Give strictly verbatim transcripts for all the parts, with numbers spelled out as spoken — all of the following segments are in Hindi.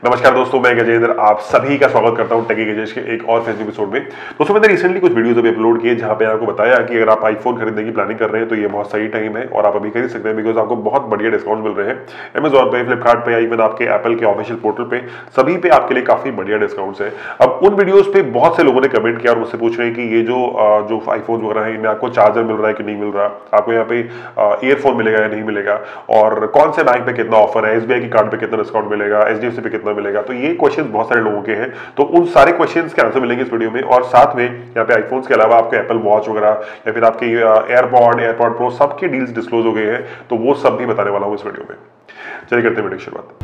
नमस्कार दोस्तों, मैं गजेंद्र आप सभी का स्वागत करता हूं टेकी गजेश के एक और फेसबुक एपिसोड में। दोस्तों मैंने रिसेंटली कुछ वीडियोस अभी अपलोड किए जहां पे आपको बताया कि अगर आप आईफोन खरीदने की प्लानिंग कर रहे हैं तो ये बहुत सही टाइम है और आप अभी खरीद सकते हैं, बिकॉज आपको बहुत बढ़िया डिस्काउंट मिल रहे हैं अमेजॉन पे, फ्लिपकार्ट पे, इवन आपके एप्पल के ऑफिशियल पोर्टल पे, सभी पे आपके लिए काफी बढ़िया डिस्काउंट्स है। अब उन वीडियोज पे बहुत से लोगों ने कमेंट किया और मुझसे पूछ रहे हैं कि ये जो जो आईफोन वगैरह है इनमें आपको चार्जर मिल रहा है कि नहीं मिल रहा, आपको यहाँ पे ईयरफोन मिलेगा या नहीं मिलेगा, और कौन से बैंक पे कितना ऑफर है, एसबीआई की कार्ड पे कितना डिस्काउंट मिलेगा, एचडीएफसी पे कितना मिलेगा। तो ये क्वेश्चन बहुत सारे लोगों के हैं, तो उन सारे क्वेश्चंस के आंसर मिलेंगे इस वीडियो में। और साथ में यहाँ पे आईफोन्स के अलावा आपके एप्पल वॉच वगैरह या फिर आपके एयरपॉड एयरपॉड प्रो सबके डील्स डिस्क्लोज हो गए हैं, तो वो सब भी बताने वाला हूँ इस वीडियो में। चलिए करते हैं वीडियो की शुरुआत।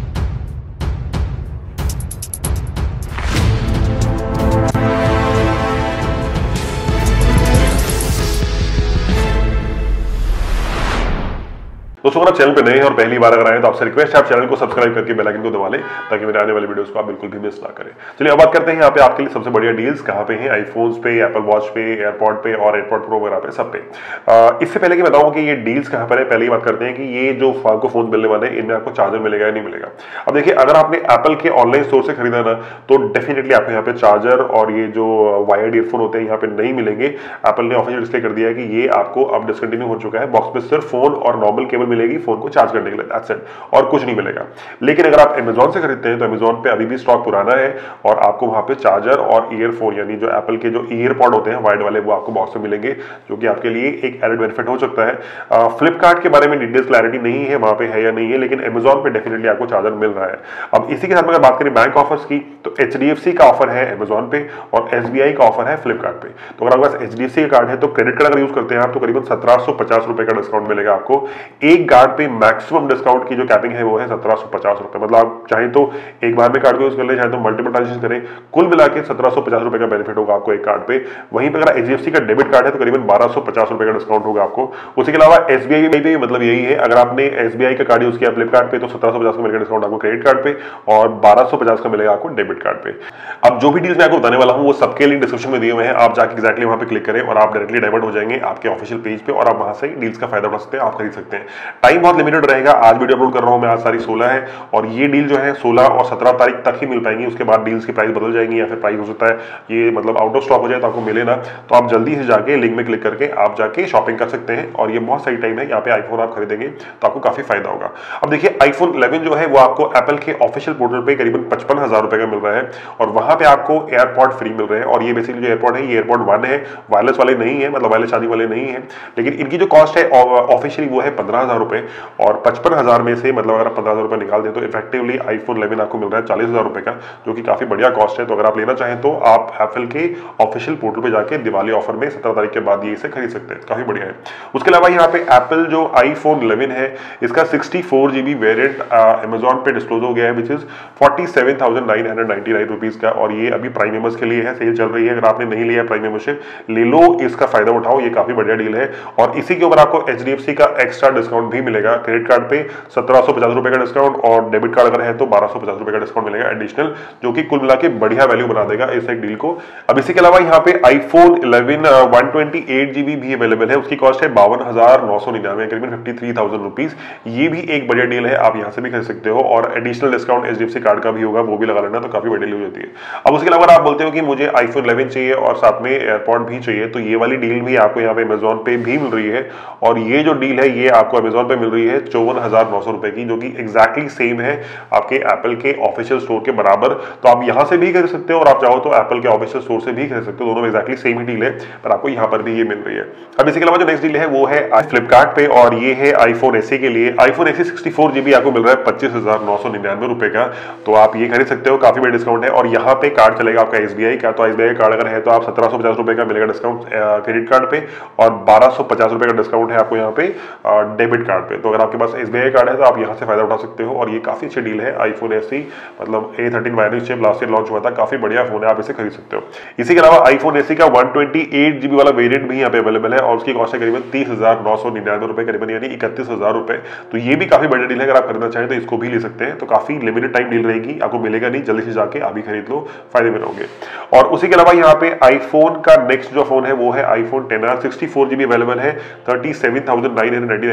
दोस्तों अगर आप चैनल पे नए हैं और पहली बार अगर आए तो आपसे रिक्वेस्ट है आप चैनल को सब्सक्राइब करके बेल आइकन को दबा लें ताकि मेरे आने वाले वीडियोस को आप बिल्कुल भी मिस ना करें। चलिए अब बात करते हैं यहाँ पे आपके लिए सबसे बढ़िया डील्स कहाँ पे हैं, आईफोन्स पे, एप्पल वॉच पे, एयरपॉड पे और एयरपॉड प्रो वगैरह पे, सब पे। आ, इससे पहले कि बताऊं कि ये डील्स कहाँ पर है, पहले ही बात करते हैं कि ये जो आपको फोन मिलने वाले हैं इनमें आपको चार्जर मिलेगा या नहीं मिलेगा। अब देखिए, अगर आपने एप्पल के ऑनलाइन स्टोर से खरीदा ना तो डेफिनेटली आपको यहाँ पे चार्जर और ये जो वायर्ड ईयरफोन होते हैं यहाँ पे नहीं मिलेंगे। एप्पल ने ऑफिशियल डिस्प्ले कर दिया है कि ये आपको अब डिसकंटिन्यू हो चुका है। बॉक्स में सिर्फ फोन और नॉर्मल केबल मिलेगी फोन को चार्ज करने के लिए, दैट्स इट, और कुछ नहीं मिलेगा। लेकिन अगर आप अमेजॉन से खरीदते हैं तो अमेजॉन पे अभी भी स्टॉक पुराना है और आपको वहां पे चार्जर और ईयरफोन यानी जो एप्पल के जो ईयरपॉड होते हैं वायर्ड वाले वो आपको बॉक्स में मिलेंगे, जो कि आपके लिए एक एडेड बेनिफिट हो सकता है। फ्लिपकार्ट के बारे में डिटेल्स क्लैरिटी नहीं है वहां पे है या नहीं है, लेकिन अमेजॉन पे डेफिनेटली आपको चार्जर मिल रहा है। अब इसी के साथ में अगर बात करें बैंक ऑफर्स की तो एचडीएफसी का ऑफर है अमेजॉन पे और एसबीआई का ऑफर है फ्लिपकार्ट पे। तो अगर आपके पास एचडीएफसी का कार्ड है तो क्रेडिट कार्ड अगर यूज करते हैं आप तो करीबन सत्रह सौ पचास रुपए का डिस्काउंट मिलेगा आपको। एक कार्ड पे मैक्सिमम डिस्काउंट की जो कैपिंग है वो है सत्रह सौ पचास रुपए। मतलब आप चाहे तो एक बार में कार्ड को यूज कर ले, चाहे तो मल्टीपल ट्रांजेक्शन करें, कुल मिला के सत्रह सौ पचास रुपए का बेनिफिट होगा आपको एक कार्ड पे। वहीं पर अगर एचडीएफसी का डेबिट कार्ड है तो करीबन बारह सौ पचास रुपए का डिस्काउंट होगा आपको। उसके अलावा एसबीआई पे भी मतलब यही है, अगर आपने एसबीआई का कार्ड यूज किया फ्लिपकार्ट पे तो सत्रह सौ पचास का मिलेगा डिस्काउंट आपको क्रेडिट कार्ड पे और बारह सौ पचास का मिलेगा आपको डेबिट कार्ड पे। अब जो भी डील्स मैं आपको बताने वाला हूं वो सबके लिंक डिस्क्रिप्शन में दिए हुए हैं, आप जाके एक्जैक्टली वहां पे क्लिक करें और आप डायरेक्टली डाइवर्ट हो जाएंगे आपके ऑफिशियल पेज पे और आप वहां से डील्स का फायदा उठा सकते हैं, आप खरीद सकते हैं। टाइम बहुत लिमिटेड रहेगा, आज वीडियो अपलोड कर रहा हूं मैं, आज तारीख सोलह है और ये डील जो है सोलह और सत्रह तारीख तक ही मिल पाएंगी। उसके बाद डील्स की प्राइस बदल जाएंगी या फिर प्राइस हो सकता है ये मतलब आउट ऑफ स्टॉक हो जाए तो आपको मिले ना, तो आप जल्दी से जाके लिंक में क्लिक करके आप जाके शॉपिंग कर सकते हैं और ये बहुत सही टाइम है। यहाँ पे आईफोन आप खरीदेंगे तो आपको काफी फायदा होगा। अब देखिए, आईफोन इलेवन जो है वो आपको एप्पल के ऑफिशियल पोर्टल पे करीबन पचपन हजार रुपए का मिल रहा है और वहां पे आपको एयरपॉड फ्री मिल रहे हैं। और ये बेसिकली जो एयरपॉड है ये एयरपॉड वन है, वायरलेस वाले नहीं है, मतलब वायरलेस चार्जिंग वाले नहीं है, लेकिन इनकी जो कॉस्ट है ऑफिशियली वो है पंद्रह हजार रुपए और पचपन हजार में से मतलब अगर आप पंद्रह हजार रुपए निकाल दें तो इफेक्टिवली आईफोन इलेवन आपको मिल रहा है चालीस हजार रुपए का, जो कि काफी बढ़िया कॉस्ट है। तो अगर आप लेना चाहें तो आप एप्पल के ऑफिशियल पोर्टल पे जाके दिवाली ऑफर में सत्रह तारीख के बाद ये इसे खरीद सकते हैं, काफी बढ़िया है। उसके अलावा यहाँ पे एप्पल जो आईफोन इलेवन है इसका sixty four GB variant Amazon पे डिस्क्लोज हो गया है, which is forty seven thousand nine hundred ninety nine rupees का, और ये अभी प्राइम मेंबर्स के लिए है, सेल चल रही है। अगर आपने नहीं लिया प्राइम मेंबरशिप ले लो, इसका फायदा उठाओ, ये काफी बढ़िया डील है। और इसी के ऊपर आपको एचडीएफसी का एक्स्ट्रा डिस्काउंट भी मिलेगा, क्रेडिट कार्ड पे सत्रह सौ पचास रुपए का डिस्काउंट और डेबिट कार्ड अगर है तो बारह सौ पचास रुपए का डिस्काउंट मिलेगा एडिशनल, जो कि कुल मिला के बढ़िया वैल्यू बना देगा इस एक डील को। अब इसी के अलावा यहाँ पे iPhone eleven one twenty eight GB भी अवेलेबल है, उसकी कॉस्ट है बावन हजार नौ सौ निन्यानवे, करीबन फिफ्टी थ्री थाउजेंड रुपीज। ये भी एक बढ़िया डील है, आप यहाँ से भी खरीद सकते हो और एडिशनल डिस्काउंट एचडीएफसी कार्ड का भी होगा, वो भी लगा लेना, तो काफी बढ़िया डील हो जाती है। अब उसके अलावा आप बोलते हो कि मुझे आईफोन इलेवन चाहिए और साथ में एयरपॉड भी चाहिए, तो ये वाली डील भी आपको यहाँ पे अमेजॉन पे भी मिल रही है और ये जो डील है ये आपको अमेजॉन पे मिल रही है चौवन हजार नौ सौ रुपए की, जो कि एग्जैक्टली सेम है आपके एप्पल के ऑफिशियल स्टोर के बराबर। तो आप यहां से भी खरीद सकते हो और आप चाहो तो एप्पल के ऑफिशियल स्टोर से भी खरीद सकते हो, दोनों एग्जैक्टली सेम ही डील है, पर आपको यहां पर भी ये मिल रही है। अब इसके अलावा जो नेक्स्ट डील है वो है फ्लिपकार्ट पे और ये है आईफोन एसई के लिए। IPhone SE sixty four GB आपको मिल रहा है पच्चीस हजार नौ सौ निन्यानवे रुपए का, तो आप ये खरीद सकते हो, काफी बड़ा डिस्काउंट है। और यहाँ पे कार्ड चलेगा आपका एसबीआई का, तो एसबीआई कार्ड अगर है तो आप सत्रह सौ पचास रुपए का मिलेगा डिस्काउंट क्रेडिट कार्ड पे और बारह सौ पचास रुपए का डिस्काउंट है आपको यहाँ पे डेबिट कार्ड पे। तो अगर आपके पास एसबीआई कार्ड है तो आप यहाँ से फायदा उठा सकते हो और ये काफी अच्छी डील है। आईफोन एसई मतलब A thirteen wireless chip last year launch हुआ था, काफी बढ़िया फोन है, आप इसे खरीद सकते हो। इसी के अलावा आईफोन एसई का वन ट्वेंटी एट जीबी वाला वेरिएंट भी यहाँ पे अवेलेबल है और उसकी कॉस्ट है करीबन तीस हजार नौ सौ निन्यानवे रुपए, करीबन यानी इकतीस हजार रुपए। तो ये भी काफी बढ़िया डील है, अगर आप खरीदना चाहें तो इसको भी ले सकते हैं। तो काफी लिमिटेड टाइम डील रहेगी, आपको मिलेगा नहीं, जल्दी से जाके अभी खरीद लो, फायदे में रहोगे। और उसी के अलावा यहाँ पे आईफोन का नेक्स्ट जो फोन है वो है iPhone ten R, sixty four GB available है, thirty seven thousand nine hundred ninety nine रुपए का।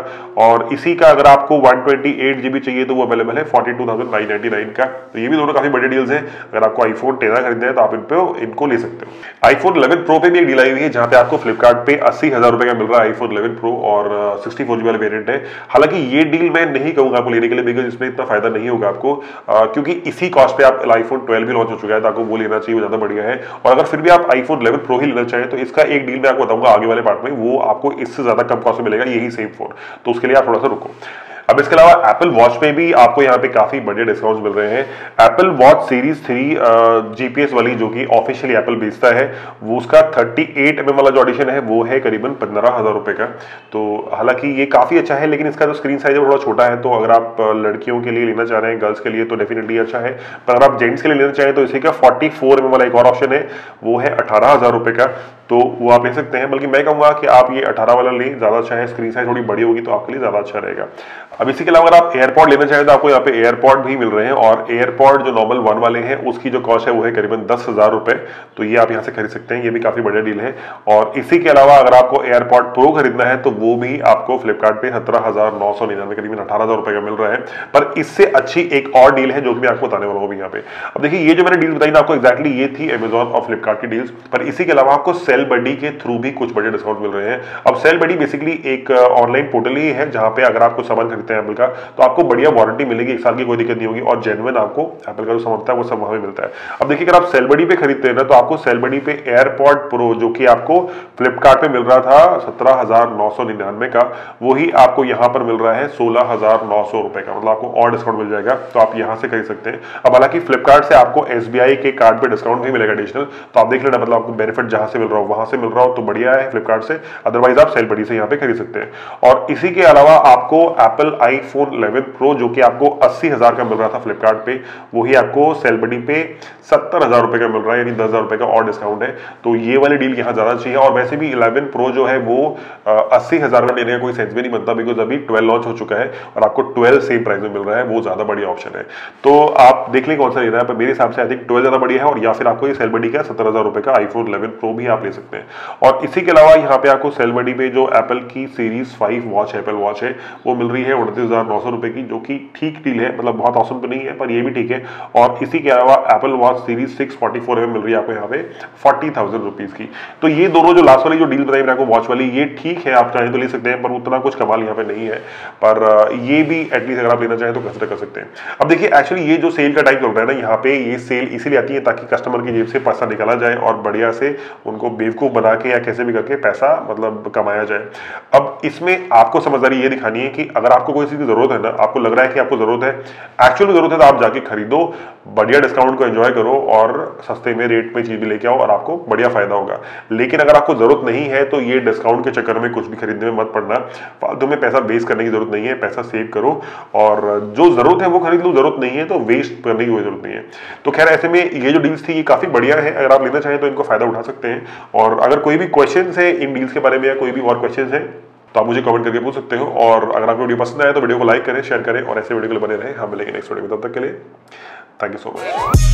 और इसी का अगर आपको वन ट्वेंटी एट जीबी चाहिए तो वो अवेलेबल है forty two thousand nine ninety nine का। तो ये भी दोनों काफी बड़े डील्स हैं। अगर आपको आईफोन टेन खरीदना है तो आप इन पे इनको ले सकते हो। आईफोन इलेवन प्रो पे भी एक डील आई हुई है जहां पे आपको फ्लिपकार्ट पे अस्सी हजार रुपए का मिल रहा है आईफोन इलेवन प्रो और सिक्सटी फोर जीबी वाला वेरिएंट है। हालांकि ये डील मैं नहीं कहूंगा आपको लेने के लिए, बिकॉज इसमें इतना फायदा नहीं होगा आपको, आ, क्योंकि इसी कॉस्ट पे आप आईफोन ट्वेल्व भी लॉन्च हो चुका है तो आपको वो लेना चाहिए, वो ज्यादा बढ़िया है। और अगर फिर भी आप आईफोन इलेवन प्रो ही लेना चाहें तो इसका एक डील मैं आपको बताऊंगा आगे वाले पार्ट में, वो आपको इससे ज्यादा कम कॉस्ट में मिलेगा यही सेम फोन, तो उसके लिए आप थोड़ा सा रुको। अब इसके अलावा एप्पल वॉच पे भी आपको यहाँ पे काफी बड़े डिस्काउंट्स मिल रहे हैं। Apple watch series three GPS वाली जो कि ऑफिशियली एप्पल बेचता है, वो उसका थर्टी एट एम एम वाला जो एडिशन है वो है करीबन पंद्रह हजार रुपए का। तो हालांकि ये काफी अच्छा है, लेकिन इसका जो स्क्रीन साइज है थोड़ा छोटा है। तो अगर आप लड़कियों के लिए लेना चाह रहे हैं, गर्ल्स के लिए, तो डेफिनेटली अच्छा है। पर अगर आप जेंट्स के लिए लेना चाहें तो इसी का फोर्टी फोर एम एम वाला एक और ऑप्शन है, वो है अठारह हजार रुपए का, तो वो आप ले सकते हैं। बल्कि मैं कहूंगा कि आप ये अठारह वाला लें, ज्यादा अच्छा है। स्क्रीन साइज थोड़ी बड़ी होगी तो आपके लिए ज्यादा अच्छा रहेगा। अब इसी के अलावा अगर आप एयरपॉड लेना चाहें तो आपको यहाँ पे एयरपॉड भी मिल रहे हैं, और एयरपॉड जो नॉर्मल वन वाले हैं उसकी जो कॉस्ट है वो है करीबन दस हजार रुपए। तो ये आप यहाँ से खरीद सकते हैं, ये भी काफी बढ़िया डील है। और इसी के अलावा अगर आपको एयरपॉड प्रो खरीदना है तो वो भी आपको फ्लिपकार्ट पे सत्रह हजार नौ सौ निन्यानवे करीबन अठारह हजार रुपए का मिल रहा है। पर इससे अच्छी एक और डील है जो मैं आपको बताने वाला हूँ यहाँ पे। अब देखिए, ये जो मैंने डील बताई ना आपको, एक्जैक्टली ये थी अमेजॉन और फ्लिपकार्ट की डील्स। पर इसी के अलावा आपको सेल बडी के थ्रू भी कुछ बड़े डिस्काउंट मिल रहे हैं। अब सेल बडी बेसिकली एक ऑनलाइन पोर्टल ही है जहां पे अगर आपको सामान खरीदते हैं एप्पल का तो आपको बढ़िया वारंटी मिलेगी, एक साल की कोई दिक्कत नहीं होगी, और जेन्युइन आपको एप्पल का जो सामान होता है वो सब वहां मिलता है। अब देखिए, अगर आप सेल बडी पे खरीदते हैं ना तो आपको सेल बडी पे एयरपॉड प्रो जो कि आपको फ्लिपकार्ट पे मिल रहा था सत्रह हजार नौ सौ निन्यानवे का, वही आपको यहाँ पर मिल रहा है सोलह हजार नौ सौ रुपए का। मतलब आपको और डिस्काउंट मिल जाएगा, तो आप यहाँ से खरीद सकते हैं। अब हालांकि फ्लिपकार्ट से आपको एसबीआई के कार्ड पे डिस्काउंट भी मिलेगा एडिशनल, तो आप देख लेना, मतलब आपको बेनिफिट जहां से मिल रहा हो वहां से मिल रहा हो तो बढ़िया है फ्लिपकार्ट से। अदरवाइज आप सेल बडी से यहाँ पे खरीद सकते हैं। और इसी के अलावा आपको एप्पल आईफोन इलेवन प्रो जो कि आपको अस्सी हजार का मिल रहा था फ्लिपकार्ट पे, वही आपको सेल बडी पे सत्तर हजार रुपए का मिल रहा है, यानी दस हजार रुपए का और डिस्काउंट है। तो ये वाली डील यहाँ ज्यादा चाहिए। और वैसे भी इलेवन प्रो जो है वो अस्सी हजार का लेने का कोई सेंस भी नहीं बनता, बिकॉज अभी ट्वेल्व लॉन्च हो चुका है और आपको ट्वेल्व सेम प्राइस में मिल रहा है, वो ज्यादा बढ़िया ऑप्शन है। तो आप देख लें कौन सा लेना है, पर मेरे हिसाब से आई थिंक ट्वेल्व ज्यादा बढ़िया है, और या फिर आपको ये सेल बडी का सत्तर हजार रुपए का आईफोन इलेवन प्रो भी आप ले सकते हैं। और इसी के अलावा यहाँ पे आपको सेल बडी पे जो एप्पल की series five watch Apple watch है वो मिल रही है उनतीस हजार नौ सौ रुपए की, जो कि ठीक डील है, मतलब बहुत औसम तो नहीं है पर ये भी ठीक है। और इसी के अलावा Apple watch series six forty four में मिल रही है आपको यहाँ पे फोर्टी थाउजेंड रुपीज की। तो ये दोनों जो लास्ट वाली जो डील बताई मैंने आपको वॉच वाली, ये ठीक है, आप चाहें तो ले सकते हैं, पर उतना कुछ कमाल यहाँ पे नहीं है। पर ये भी एटलीस्ट अगर आप लेना चाहें तो कंसिडर कर सकते हैं। अब देखिए, एक्चुअली ये जो सेल का टाइम चल रहा है ना, यहाँ पे ये सेल इसीलिए आती है ताकि कस्टमर की जेब से पैसा निकाला जाए और बढ़िया से उनको बेवकूफ बना के या कैसे भी करके पैसा मतलब कमाया जाए। अब इसमें आपको समझदारी ये दिखानी है कि अगर आपको कोई चीज की जरूरत है ना, आपको लग रहा है कि आपको जरूरत है, एक्चुअली जरूरत है, तो आप जाके खरीदो, बढ़िया डिस्काउंट को एंजॉय करो और सस्ते में रेट में चीज भी लेके आओ और आपको बढ़िया फायदा होगा। लेकिन अगर आपको जरूरत नहीं है तो ये डिस्काउंट के चक्कर में कुछ भी खरीदने में मत पड़ना। फालतू में पैसा वेस्ट करने की जरूरत नहीं है, पैसा सेव करो और जो जरूरत है वो खरीद लो, जरूरत नहीं है तो वेस्ट करने की कोई जरूरत नहीं है। तो खैर, ऐसे में ये जो डील्स थी ये काफी बढ़िया है, अगर आप लेना चाहें तो इनको फायदा उठा सकते हैं। और अगर कोई भी क्वेश्चन है इन डील्स के बारे में या कोई भी और क्वेश्चन है तो आप मुझे कमेंट करके पूछ सकते हो। और अगर आपको वीडियो पसंद आया तो वीडियो को लाइक करें, शेयर करें और ऐसे वीडियो के लिए बने रहें। हम मिलेंगे नेक्स्ट वीडियो में, तब तक के लिए थैंक यू सो मच।